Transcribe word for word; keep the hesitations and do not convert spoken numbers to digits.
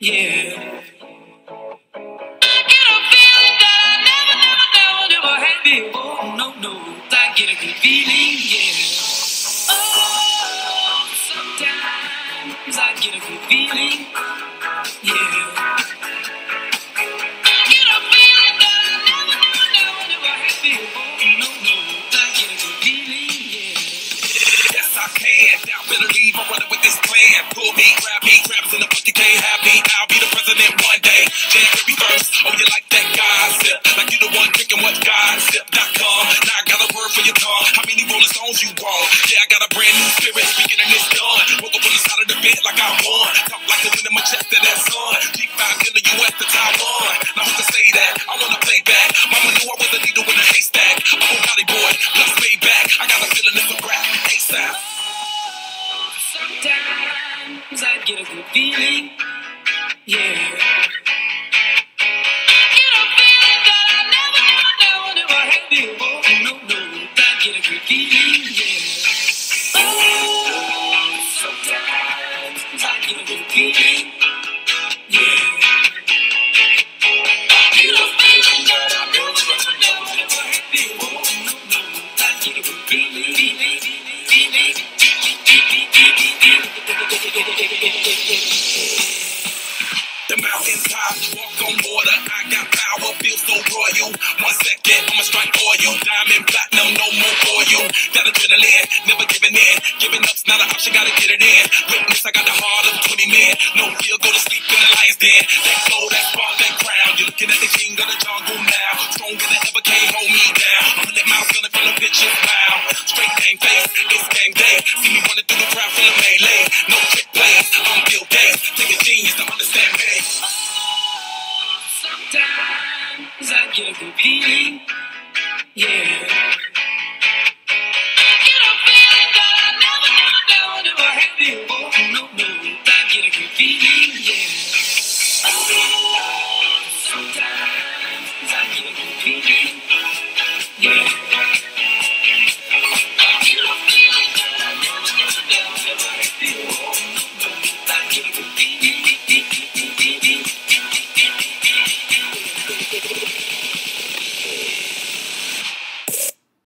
yeah. I get a feeling that I never, never, never, never had before. No, no, I get a good feeling, yeah. Oh, sometimes I get a good feeling, yeah. I get a feeling that I never, never, never, never had before. No, no, I get a good feeling, yeah. Yes, I can. Now better leave. I'm running with this plan. Pull me, grab me, grabs in the bucket, can't have me. I'll be the president one day. January first. Oh, you like that gossip? Like you the one drinking what gossip dot com. Now I got a word for your tongue. How many Rolling Stones you want? Yeah, I got a brand new spirit speaking and it's done. Woke up on the side of the bed like I won. Talk like the wind in my chest to that sun. G five in the U S to Taiwan. Now who can say that? I wanna play back. Mama knew I was a needle in a haystack. I'm a body boy, plus way back. I got a feeling it's a rap. ASAP. Sometimes I get a good feeling, yeah. I get a feeling that I never, never, never, never had before. No, no, I get a good feeling, yeah. Oh, sometimes I get a good feeling, yeah. I get a feeling that I never, never, never, never had before. No, no, I get a good feeling, feeling, feeling. The mountains high, walk on water. I got power, feel so royal. One second, I'ma strike for you. Diamond, platinum, no more for you. That adrenaline, never giving in. Giving up's not an option, gotta get it in. Witness, I got the heart of twenty men. No fear, go to sleep in the lion's den. That glow, that spark, that crown. You're looking at the king of the jungle.